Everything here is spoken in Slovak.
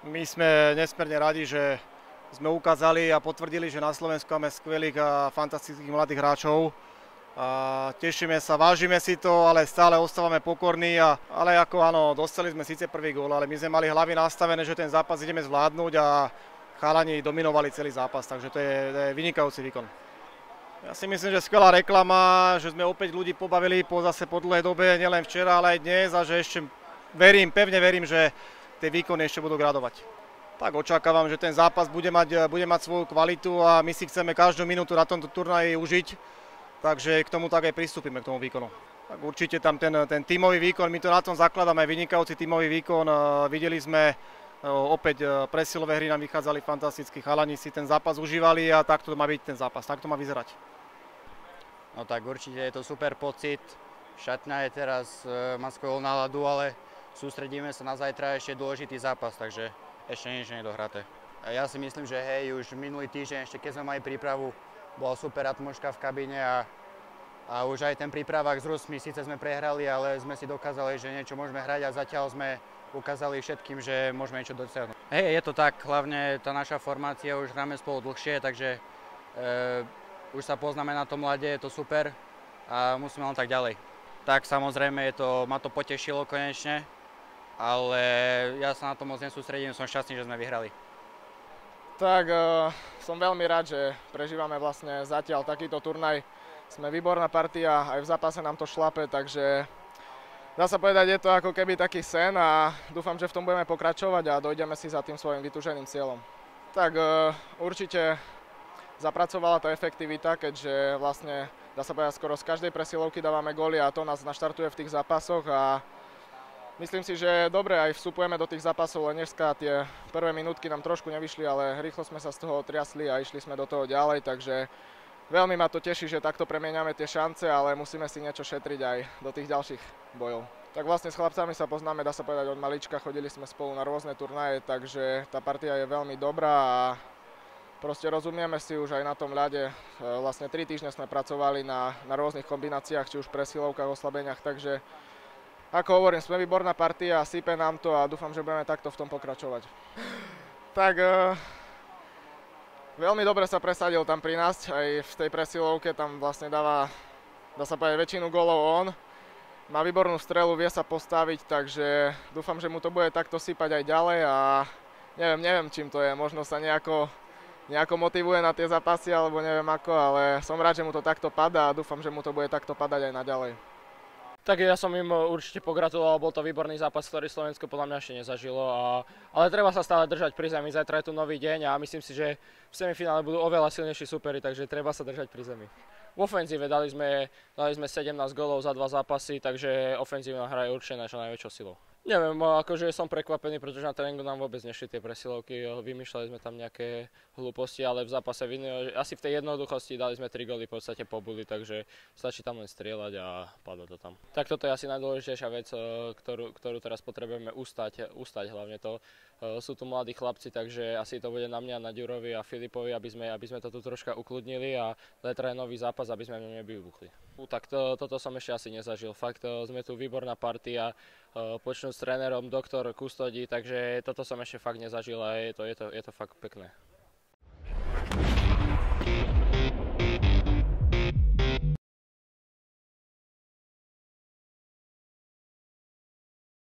My sme nesmierne radi, že sme ukázali a potvrdili, že na Slovensku máme skvelých a fantastických mladých hráčov. A tešíme sa, vážime si to, ale stále ostávame pokorní. Ale ako áno, dostali sme síce prvý gól, ale my sme mali hlavy nastavené, že ten zápas ideme zvládnuť a chalani dominovali celý zápas, takže to je vynikajúci výkon. Ja si myslím, že skvelá reklama, že sme opäť ľudí pobavili zase po dlhej dobe, nielen včera, ale aj dnes a že ešte pevne verím, že tie výkony ešte budú gradovať. Tak očakávam, že ten zápas bude mať svoju kvalitu a my si chceme každú minútu na tomto turnaji užiť, takže k tomu tak aj pristúpime, k tomu výkonu. Tak určite tam ten tímový výkon, my to na tom zakladáme, vynikajúci tímový výkon, videli sme opäť presilové hry nám vychádzali fantasticky, chalani si ten zápas užívali a takto má byť ten zápas, takto má vyzerať. No tak určite je to super pocit, šatňa je teraz, má skvelú náladu, ale sústredíme sa na zajtra, ešte dôležitý zápas, takže ešte nič nie je dohraté. Ja si myslím, že hej, už minulý týždeň, ešte keď sme mali prípravu, bola super atmosféra v kabíne a už aj ten prípravák s Rusmi, síce sme prehrali, ale sme si dokázali, že niečo môžeme hrať a zatiaľ sme ukázali všetkým, že môžeme niečo dosiahnuť. Hej, je to tak, hlavne tá naša formácia, už hráme spolu dlhšie, takže už sa poznáme na tom ľade, je to super a musíme len tak ďalej. Tak samozrejme, ma to potešilo konečne, ale ja sa na to moc nesústredím, som šťastný, že sme vyhrali. Tak som veľmi rád, že prežívame vlastne zatiaľ takýto turnaj. Sme výborná partia, aj v zápase nám to šlape, takže dá sa povedať, je to ako keby taký sen a dúfam, že v tom budeme pokračovať a dojdeme si za tým svojim vytúženým cieľom. Tak určite zapracovala tá efektivita, keďže vlastne dá sa povedať, skoro z každej presilovky dávame góly a to nás naštartuje v tých zápasoch a myslím si, že dobre aj vstupujeme do tých zápasov, len dneska tie prvé minútky nám trošku nevyšli, ale rýchlo sme sa z toho triasli a išli sme do toho ďalej, takže veľmi ma to teší, že takto premieňame tie šance, ale musíme si niečo šetriť aj do tých ďalších bojov. Tak vlastne s chlapcami sa poznáme, dá sa povedať, od malička, chodili sme spolu na rôzne turnaje, takže tá partia je veľmi dobrá a proste rozumieme si už aj na tom ľade. Vlastne 3 týždne sme pracovali na rôznych kombináciách, či už presilovkách, oslabeniach, takže ako hovorím, sme výborná partia, sype nám to a dúfam, že budeme takto v tom pokračovať. Tak veľmi dobre sa presadil tam pri nás, aj v tej presilovke, tam vlastne dá sa povedať, väčšinu gólov on. Má výbornú strelu, vie sa postaviť, takže dúfam, že mu to bude takto sypať aj ďalej a neviem čím to je, možno sa nejako motivuje na tie zápasy alebo neviem ako, ale som rád, že mu to takto padá a dúfam, že mu to bude takto padať aj naďalej. Tak ja som im určite pogratuloval, bol to výborný zápas, ktorý Slovensko podľa mňa ešte nezažilo, ale treba sa stále držať pri zemi, zajtra je tu nový deň a myslím si, že v semifinále budú oveľa silnejší superi, takže treba sa držať pri zemi. V ofenzíve dali sme 17 gólov za 2 zápasy, takže ofenzívna hra je určite našou najväčšou silou. Neviem, akože som prekvapený, pretože na tréningu nám vôbec nešli tie presilovky, vymýšľali sme tam nejaké hlúposti, ale v zápase asi v tej jednoduchosti dali sme 3 góly v podstate po buli, takže stačí tam len strieľať a padlo to tam. Tak toto je asi najdôležitejšia vec, ktorú teraz potrebujeme ustať hlavne to. Sú tu mladí chlapci, takže asi to bude na mňa, na Ďurovi a Filipovi, aby sme to tu troška ukludnili a zajtra je nový zápas, aby sme v ňom nevybuchli. Tak toto som ešte asi nezažil, fakt sme tu výborná partia, počnúť s trénerom, doktor, kustodí, takže toto som ešte fakt nezažil a je to fakt pekné.